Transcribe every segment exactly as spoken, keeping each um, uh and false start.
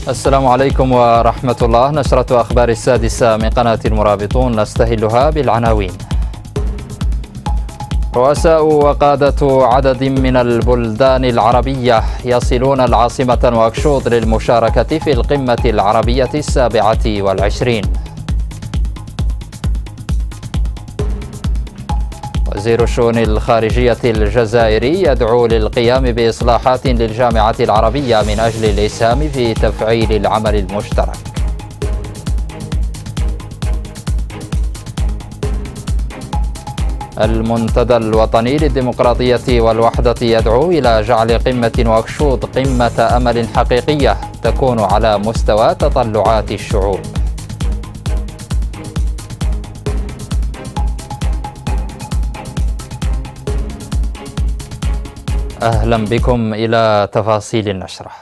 السلام عليكم ورحمة الله. نشرة أخبار السادسة من قناة المرابطون نستهلها بالعناوين. رؤساء وقادة عدد من البلدان العربية يصلون العاصمة نواكشوط للمشاركة في القمة العربية السابعة والعشرين. وزير الشؤون الخارجية الجزائري يدعو للقيام بإصلاحات للجامعة العربية من أجل الإسهام في تفعيل العمل المشترك. المنتدى الوطني للديمقراطية والوحدة يدعو إلى جعل قمة نواكشوط قمة أمل حقيقية تكون على مستوى تطلعات الشعوب. أهلا بكم إلى تفاصيل النشرة.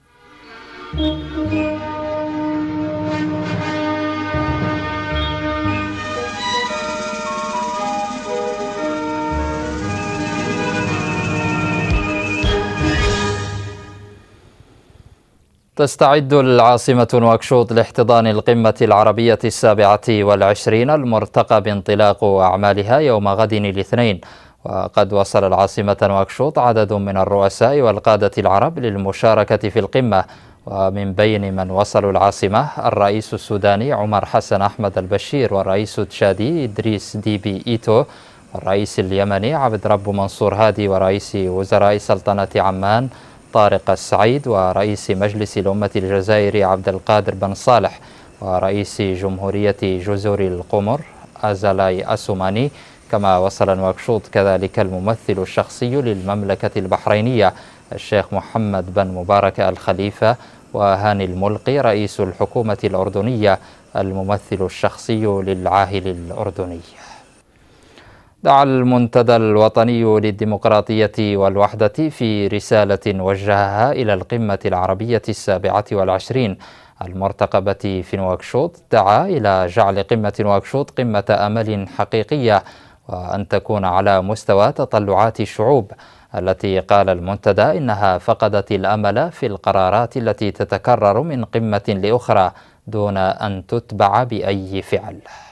تستعد العاصمة نواكشوط لاحتضان القمة العربية السابعة والعشرين المرتقى بانطلاق أعمالها يوم غد الاثنين. وقد وصل العاصمة نواكشوط عدد من الرؤساء والقادة العرب للمشاركة في القمة، ومن بين من وصلوا العاصمة الرئيس السوداني عمر حسن أحمد البشير، والرئيس التشادي إدريس ديبي إيتو، والرئيس اليمني عبد رب منصور هادي، ورئيس وزراء سلطنة عمان طارق السعيد، ورئيس مجلس الأمة الجزائري عبد القادر بن صالح، ورئيس جمهورية جزر القمر أزالاي أسوماني. كما وصل نواكشوط كذلك الممثل الشخصي للمملكة البحرينية الشيخ محمد بن مبارك الخليفة، وهاني الملقي رئيس الحكومة الأردنية الممثل الشخصي للعاهل الأردني. دعا المنتدى الوطني للديمقراطية والوحدة في رسالة وجهها إلى القمة العربية السابعة والعشرين المرتقبة في نواكشوط، دعا إلى جعل قمة نواكشوط قمة أمل حقيقية، وأن تكون على مستوى تطلعات الشعوب التي قال المنتدى إنها فقدت الأمل في القرارات التي تتكرر من قمة لأخرى دون أن تتبع بأي فعل.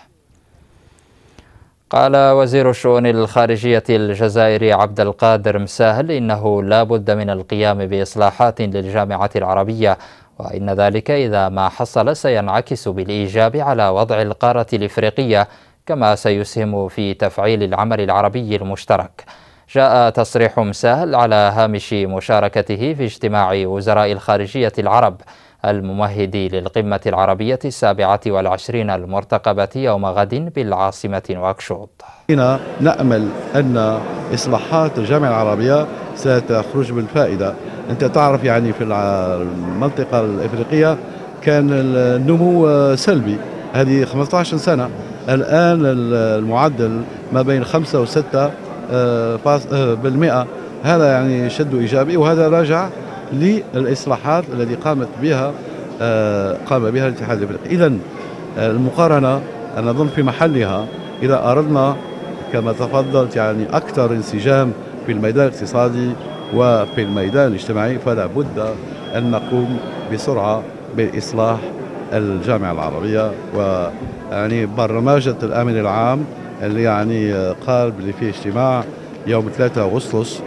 قال وزير الشؤون الخارجية الجزائري عبد القادر مساهل إنه لا بد من القيام بإصلاحات للجامعة العربية، وإن ذلك إذا ما حصل سينعكس بالإيجاب على وضع القارة الإفريقية، كما سيسهم في تفعيل العمل العربي المشترك. جاء تصريح مساهل على هامش مشاركته في اجتماع وزراء الخارجية العرب الممهد للقمة العربية السابعة والعشرين المرتقبة يوم غد بالعاصمة نواكشوط. هنا نأمل أن إصلاحات الجامعة العربية ستخرج بالفائدة. أنت تعرف يعني في المنطقة الإفريقية كان النمو سلبي هذه خمسة عشر سنة، الآن المعدل ما بين خمسة وستة بالمئة، هذا يعني شد إيجابي، وهذا راجع للإصلاحات التي قامت بها قام بها الاتحاد الافريقي. إذن المقارنة أنا أظن في محلها إذا أردنا كما تفضلت يعني أكثر انسجام في الميدان الاقتصادي وفي الميدان الاجتماعي، فلا بد أن نقوم بسرعة بإصلاح الجامعة العربية. ويعني برمجة الأمن العام اللي يعني قال اللي فيه اجتماع يوم ثلاثة أغسطس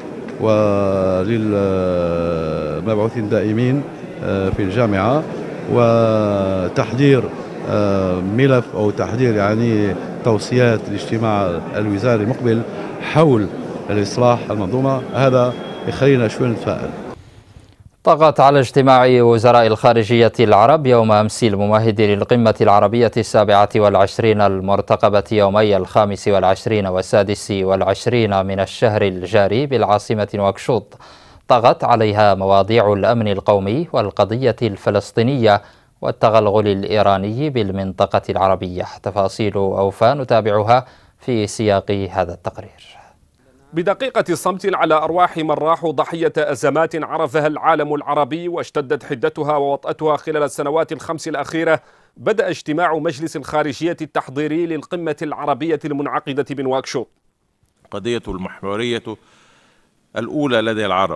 وللمبعوثين دائمين في الجامعة، وتحضير ملف أو تحضير يعني توصيات الاجتماع الوزاري المقبل حول الإصلاح المنظومة، هذا يخلينا شوي نتفائل. طغت على اجتماع وزراء الخارجية العرب يوم أمس الممهد للقمة العربية السابعة والعشرين المرتقبة يومي الخامس والعشرين والسادس والعشرين من الشهر الجاري بالعاصمة نواكشوط، طغت عليها مواضيع الأمن القومي والقضية الفلسطينية والتغلغل الإيراني بالمنطقة العربية. تفاصيل أوفى نتابعها في سياق هذا التقرير. بدقيقة الصمت على أرواح من راحوا ضحية أزمات عرفها العالم العربي واشتدت حدتها ووطأتها خلال السنوات الخمس الأخيرة، بدأ اجتماع مجلس الخارجية التحضيري للقمة العربية المنعقدة بنواكشوط. قضية المحورية الأولى لدى العرب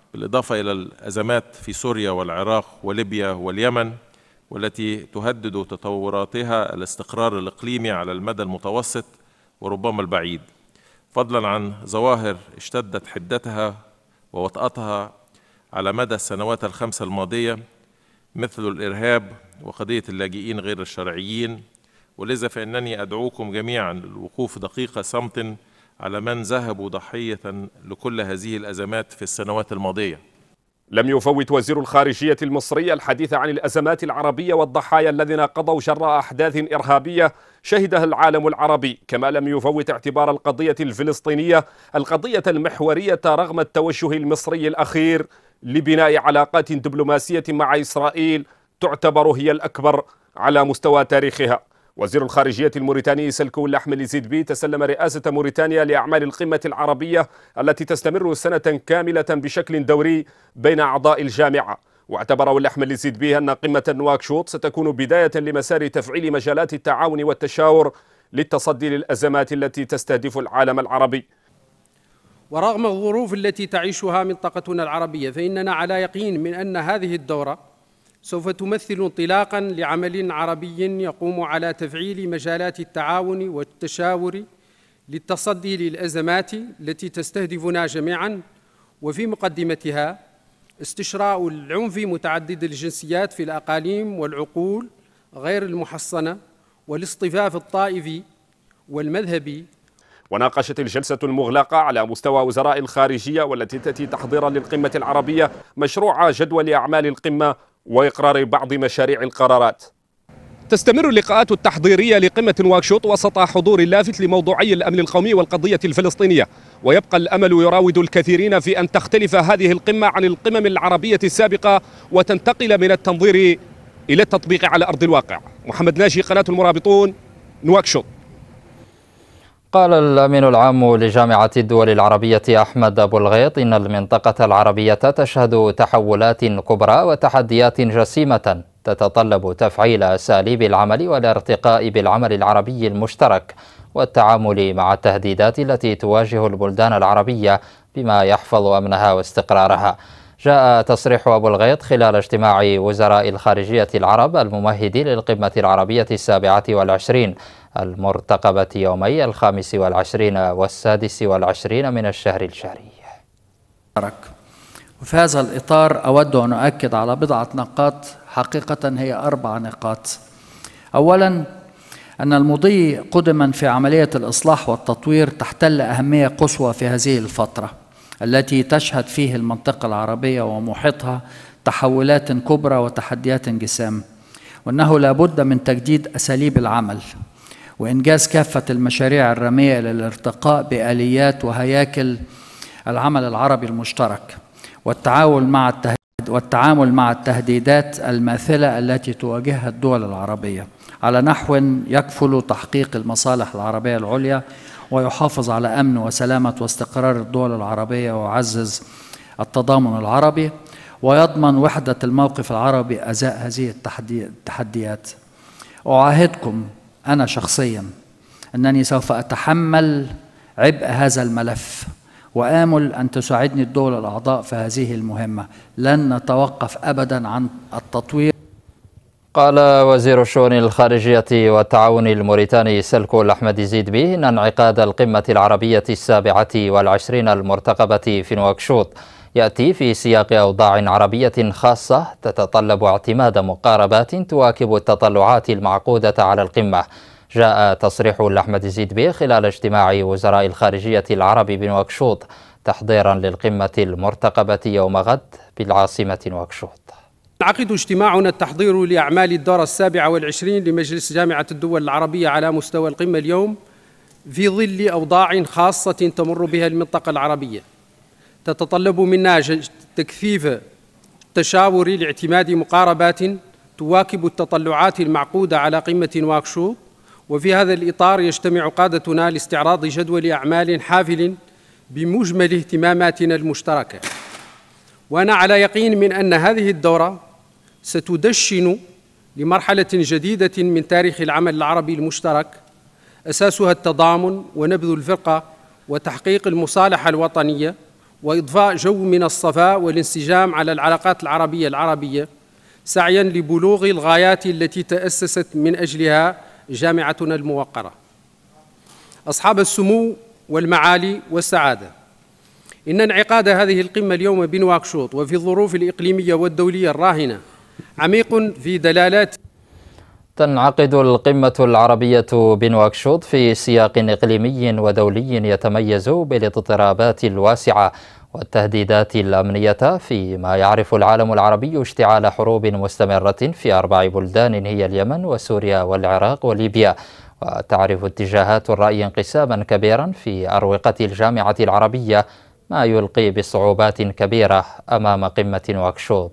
بالإضافة إلى الأزمات في سوريا والعراق وليبيا واليمن، والتي تهدد تطوراتها الاستقرار الإقليمي على المدى المتوسط وربما البعيد، فضلا عن ظواهر اشتدت حدتها ووطأتها على مدى السنوات الخمسة الماضية مثل الإرهاب وقضية اللاجئين غير الشرعيين. ولذا فإنني أدعوكم جميعا للوقوف دقيقة صمت على من ذهبوا ضحية لكل هذه الأزمات في السنوات الماضية. لم يفوت وزير الخارجية المصري الحديث عن الأزمات العربية والضحايا الذين قضوا جراء أحداث إرهابية شهدها العالم العربي، كما لم يفوت اعتبار القضية الفلسطينية القضية المحورية رغم التوجه المصري الأخير لبناء علاقات دبلوماسية مع إسرائيل تعتبر هي الأكبر على مستوى تاريخها. وزير الخارجية الموريتاني سلكو أحمد يزيد بي تسلم رئاسة موريتانيا لأعمال القمة العربية التي تستمر سنة كاملة بشكل دوري بين أعضاء الجامعة. واعتبر أحمد يزيد بي أن قمة نواكشوط ستكون بداية لمسار تفعيل مجالات التعاون والتشاور للتصدي للأزمات التي تستهدف العالم العربي. ورغم الظروف التي تعيشها منطقتنا العربية، فإننا على يقين من أن هذه الدورة سوف تمثل انطلاقاً لعمل عربي يقوم على تفعيل مجالات التعاون والتشاور للتصدي للأزمات التي تستهدفنا جميعاً، وفي مقدمتها استشراء العنف متعدد الجنسيات في الأقاليم والعقول غير المحصنة والاصطفاف الطائفي والمذهبي. وناقشت الجلسة المغلقة على مستوى وزراء الخارجية والتي تأتي تحضيراً للقمة العربية مشروع جدول أعمال القمة وإقرار بعض مشاريع القرارات. تستمر اللقاءات التحضيرية لقمة نواكشوط وسط حضور لافت لموضوعي الأمن القومي والقضية الفلسطينية، ويبقى الأمل يراود الكثيرين في أن تختلف هذه القمة عن القمم العربية السابقة وتنتقل من التنظير إلى التطبيق على أرض الواقع. محمد ناجي، قناة المرابطون، نواكشوط. قال الأمين العام لجامعة الدول العربية أحمد أبو الغيط إن المنطقة العربية تشهد تحولات كبرى وتحديات جسيمة تتطلب تفعيل أساليب العمل والارتقاء بالعمل العربي المشترك والتعامل مع التهديدات التي تواجه البلدان العربية بما يحفظ أمنها واستقرارها. جاء تصريح أبو الغيط خلال اجتماع وزراء الخارجية العرب الممهد للقمة العربية السابعة والعشرين المرتقبة يومي الخامس والعشرين والسادس والعشرين من الشهر الجاري. وفي هذا الإطار أود أن أؤكد على بضعة نقاط، حقيقة هي أربع نقاط. أولا، أن المضي قدما في عملية الإصلاح والتطوير تحتل أهمية قصوى في هذه الفترة التي تشهد فيه المنطقة العربية ومحيطها تحولات كبرى وتحديات جسام، وأنه لا بد من تجديد أساليب العمل وإنجاز كافة المشاريع الرامية للارتقاء بآليات وهياكل العمل العربي المشترك والتعامل مع والتعامل مع التهديدات الماثلة التي تواجهها الدول العربية على نحو يكفل تحقيق المصالح العربية العليا ويحافظ على أمن وسلامة واستقرار الدول العربية ويعزز التضامن العربي ويضمن وحدة الموقف العربي أزاء هذه التحديات. أعاهدكم أنا شخصيا أنني سوف أتحمل عبء هذا الملف وآمل أن تساعدني الدول الأعضاء في هذه المهمة. لن نتوقف أبدا عن التطوير. قال وزير الشؤون الخارجية والتعاون الموريتاني سلكو أحمد يزيد بي إن انعقاد القمة العربية السابعة والعشرين المرتقبة في نواكشوط يأتي في سياق أوضاع عربية خاصة تتطلب اعتماد مقاربات تواكب التطلعات المعقودة على القمة. جاء تصريح أحمد يزيد بي خلال اجتماع وزراء الخارجية العرب بنواكشوط تحضيرا للقمة المرتقبة يوم غد بالعاصمة نواكشوط. ينعقد اجتماعنا التحضير لأعمال الدورة السابعة والعشرين لمجلس جامعة الدول العربية على مستوى القمة اليوم في ظل أوضاع خاصة تمر بها المنطقة العربية تتطلب منا تكثيف التشاور لاعتماد مقاربات تواكب التطلعات المعقودة على قمة نواكشوط. وفي هذا الإطار يجتمع قادتنا لاستعراض جدول أعمال حافل بمجمل اهتماماتنا المشتركة. وأنا على يقين من أن هذه الدورة ستدشن لمرحلة جديدة من تاريخ العمل العربي المشترك أساسها التضامن ونبذ الفرقة وتحقيق المصالحة الوطنية وإضفاء جو من الصفاء والانسجام على العلاقات العربية العربية سعياً لبلوغ الغايات التي تأسست من أجلها جامعتنا الموقرة. أصحاب السمو والمعالي والسعادة، إن انعقاد هذه القمة اليوم بنواكشوط وفي الظروف الإقليمية والدولية الراهنة عميق في دلالات. تنعقد القمة العربية بنواكشوط في سياق إقليمي ودولي يتميز بالاضطرابات الواسعة والتهديدات الأمنية، فيما يعرف العالم العربي اشتعال حروب مستمرة في أربع بلدان هي اليمن وسوريا والعراق وليبيا، وتعرف اتجاهات الرأي انقساما كبيرا في أروقة الجامعة العربية، ما يلقي بصعوبات كبيرة أمام قمة نواكشوط.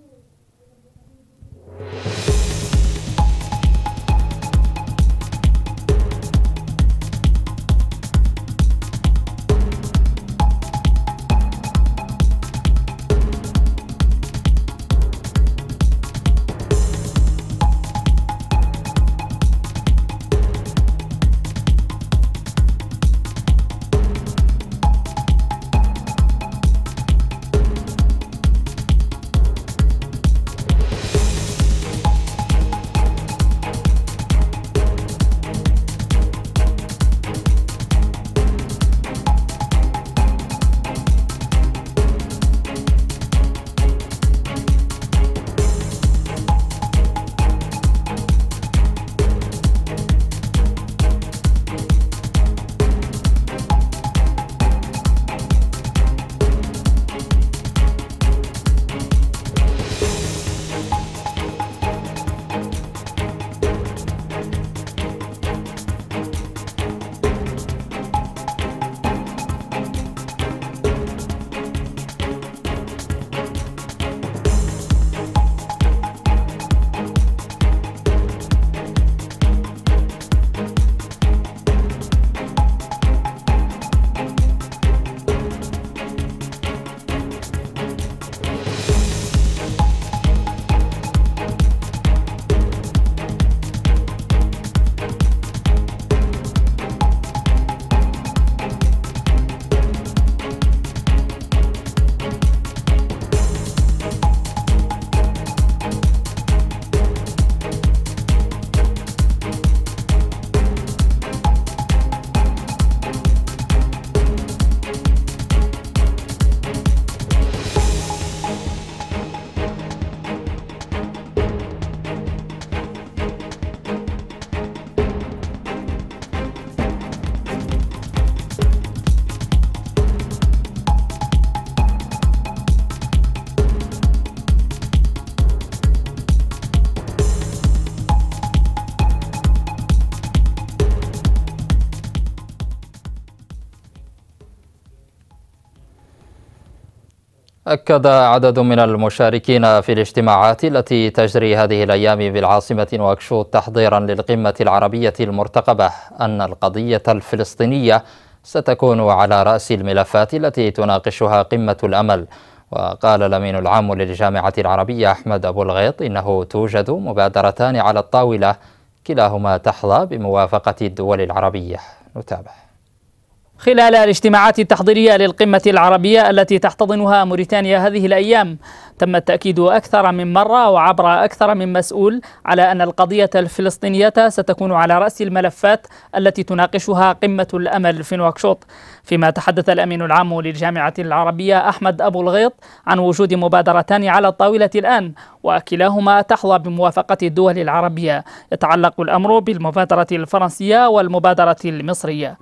أكد عدد من المشاركين في الاجتماعات التي تجري هذه الأيام بالعاصمة نواكشوط تحضيرا للقمة العربية المرتقبة أن القضية الفلسطينية ستكون على رأس الملفات التي تناقشها قمة الأمل. وقال الأمين العام للجامعة العربية أحمد أبو الغيط إنه توجد مبادرتان على الطاولة كلاهما تحظى بموافقة الدول العربية. نتابع. خلال الاجتماعات التحضيرية للقمة العربية التي تحتضنها موريتانيا هذه الأيام تم التأكيد أكثر من مرة وعبر أكثر من مسؤول على أن القضية الفلسطينية ستكون على رأس الملفات التي تناقشها قمة الأمل في نواكشوط. فيما تحدث الأمين العام للجامعة العربية أحمد أبو الغيط عن وجود مبادرتان على الطاولة الآن وكلاهما تحظى بموافقة الدول العربية. يتعلق الأمر بالمبادرة الفرنسية والمبادرة المصرية.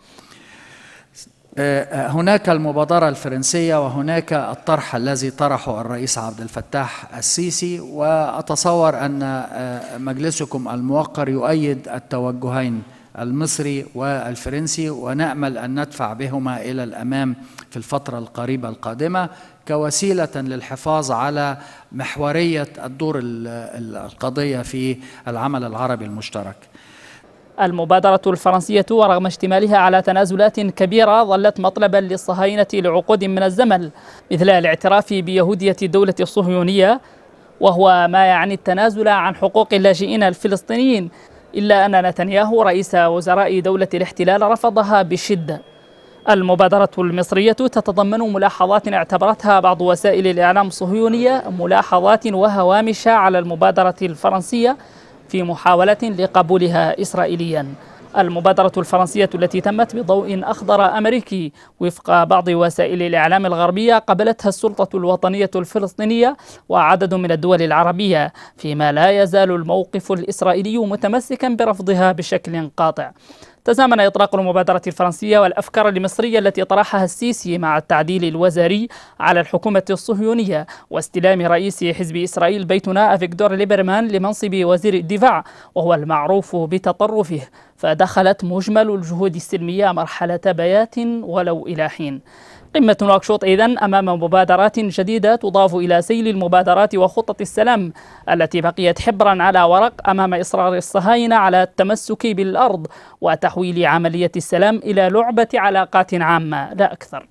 هناك المبادرة الفرنسية وهناك الطرح الذي طرحه الرئيس عبد الفتاح السيسي، وأتصور أن مجلسكم الموقر يؤيد التوجهين المصري والفرنسي، ونأمل أن ندفع بهما إلى الأمام في الفترة القريبة القادمة كوسيلة للحفاظ على محورية الدور القضية في العمل العربي المشترك. المبادرة الفرنسية ورغم اشتمالها على تنازلات كبيرة ظلت مطلبا للصهاينة لعقود من الزمن، مثل الاعتراف بيهودية الدولة الصهيونية، وهو ما يعني التنازل عن حقوق اللاجئين الفلسطينيين، إلا أن نتنياهو رئيس وزراء دولة الاحتلال رفضها بشدة. المبادرة المصرية تتضمن ملاحظات اعتبرتها بعض وسائل الإعلام الصهيونية ملاحظات وهوامش على المبادرة الفرنسية في محاولة لقبولها إسرائيليا. المبادرة الفرنسية التي تمت بضوء أخضر أمريكي وفق بعض وسائل الإعلام الغربية قبلتها السلطة الوطنية الفلسطينية وعدد من الدول العربية، فيما لا يزال الموقف الإسرائيلي متمسكا برفضها بشكل قاطع. تزامن إطلاق المبادرة الفرنسية والأفكار المصرية التي طرحها السيسي مع التعديل الوزاري على الحكومة الصهيونية واستلام رئيس حزب إسرائيل بيتنا أفيغدور ليبرمان لمنصب وزير الدفاع، وهو المعروف بتطرفه، فدخلت مجمل الجهود السلمية مرحلة بيات ولو إلى حين. قمة نواكشوط إذن أمام مبادرات جديدة تضاف إلى سيل المبادرات وخطط السلام التي بقيت حبرا على ورق أمام إصرار الصهاينة على التمسك بالأرض وتحويل عملية السلام إلى لعبة علاقات عامة لا أكثر.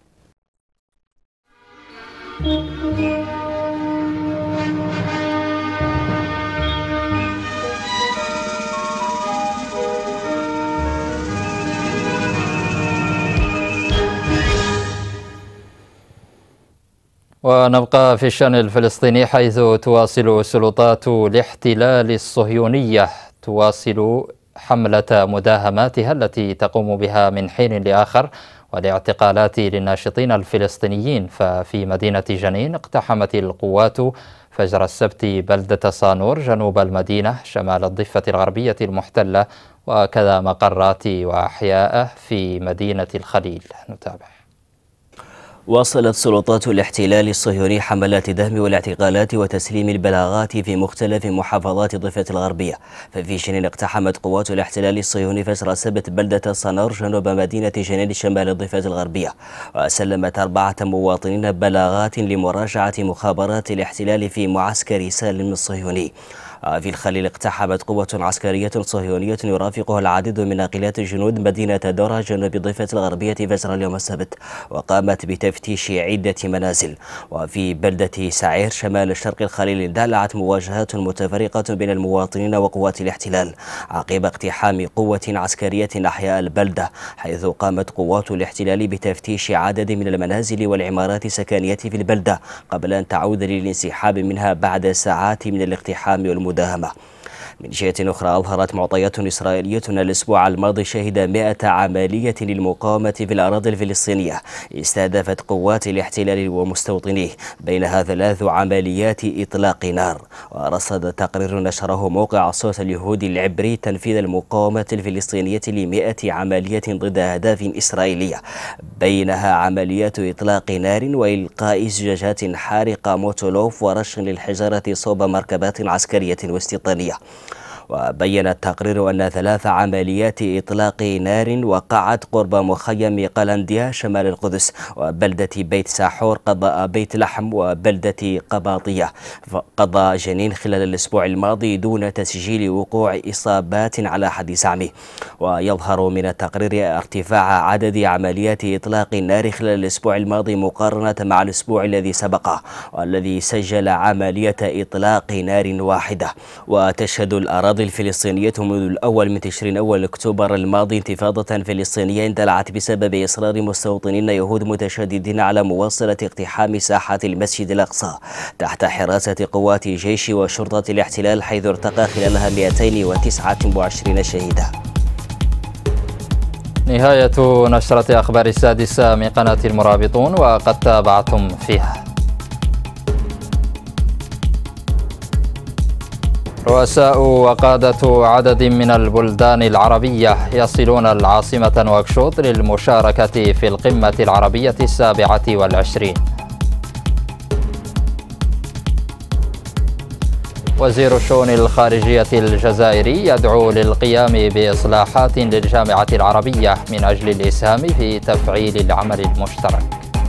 ونبقى في الشأن الفلسطيني، حيث تواصل السلطات الاحتلال الصهيونية تواصل حملة مداهماتها التي تقوم بها من حين لآخر والاعتقالات للناشطين الفلسطينيين. ففي مدينة جنين اقتحمت القوات فجر السبت بلدة صانور جنوب المدينة شمال الضفة الغربية المحتلة، وكذا مقرات وأحياء في مدينة الخليل. نتابع. واصلت سلطات الاحتلال الصهيوني حملات دهم والاعتقالات وتسليم البلاغات في مختلف محافظات الضفة الغربية. ففي جنين اقتحمت قوات الاحتلال الصهيوني فجر السبت بلدة صنار جنوب مدينة جنين شمال الضفة الغربية، وسلمت أربعة مواطنين بلاغات لمراجعة مخابرات الاحتلال في معسكر سالم الصهيوني. في الخليل اقتحمت قوة عسكرية صهيونية يرافقها العديد من ناقلات الجنود مدينة دورة جنوب الضفة الغربية فجر اليوم السبت، وقامت بتفتيش عدة منازل. وفي بلدة سعير شمال شرق الخليل اندلعت مواجهات متفرقة بين المواطنين وقوات الاحتلال عقب اقتحام قوة عسكرية أحياء البلدة، حيث قامت قوات الاحتلال بتفتيش عدد من المنازل والعمارات السكنية في البلدة قبل أن تعود للانسحاب منها بعد ساعات من الاقتحام والمداهمة. من جهة أخرى، أظهرت معطيات إسرائيلية أن الأسبوع الماضي شهد مئة عملية للمقاومة في الأراضي الفلسطينية استهدفت قوات الاحتلال ومستوطنيه، بينها ثلاث عمليات إطلاق نار. ورصد تقرير نشره موقع صوت اليهود العبري تنفيذ المقاومة الفلسطينية لمئة عملية ضد أهداف إسرائيلية، بينها عمليات إطلاق نار وإلقاء زجاجات حارقة موتولوف ورش للحجارة صوب مركبات عسكرية واستيطانية. وبين التقرير أن ثلاث عمليات إطلاق نار وقعت قرب مخيم قلنديا شمال القدس وبلدة بيت ساحور قضاء بيت لحم وبلدة قباطية. قضى جنين خلال الأسبوع الماضي دون تسجيل وقوع إصابات على حد زعمه. ويظهر من التقرير ارتفاع عدد عمليات إطلاق النار خلال الأسبوع الماضي مقارنة مع الأسبوع الذي سبقه، والذي سجل عملية إطلاق نار واحدة. وتشهد الأراضي الفلسطينية منذ الأول من تشرين أول أكتوبر الماضي انتفاضة فلسطينية اندلعت بسبب إصرار مستوطنين يهود متشددين على مواصلة اقتحام ساحة المسجد الأقصى تحت حراسة قوات جيش وشرطة الاحتلال، حيث ارتقى خلالها مئتين وتسعة وعشرين شهيدا. نهاية نشرة أخبار السادسة من قناة المرابطون، وقد تابعتم فيها. رؤساء وقادة عدد من البلدان العربية يصلون العاصمة نواكشوط للمشاركة في القمة العربية السابعة والعشرين. وزير الشؤون الخارجية الجزائري يدعو للقيام بإصلاحات للجامعة العربية من أجل الإسهام في تفعيل العمل المشترك.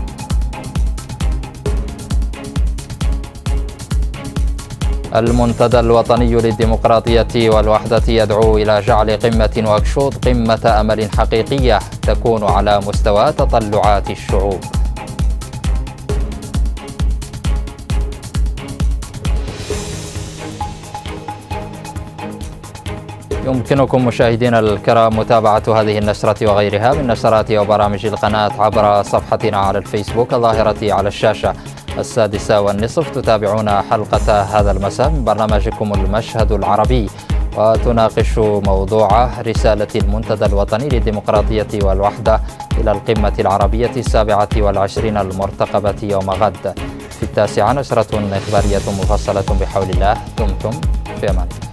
المنتدى الوطني للديمقراطية والوحدة يدعو إلى جعل قمة نواكشوط قمة أمل حقيقية تكون على مستوى تطلعات الشعوب. يمكنكم مشاهدينا الكرام متابعة هذه النشرة وغيرها من نشرات وبرامج القناة عبر صفحتنا على الفيسبوك الظاهرة على الشاشة. السادسة والنصف تتابعون حلقة هذا المساء من برنامجكم المشهد العربي، وتناقش موضوع رسالة المنتدى الوطني للديمقراطية والوحدة إلى القمة العربية السابعة والعشرين المرتقبة يوم غد. في التاسعة نشرة إخبارية مفصلة بحول الله. دمتم في أمان الله.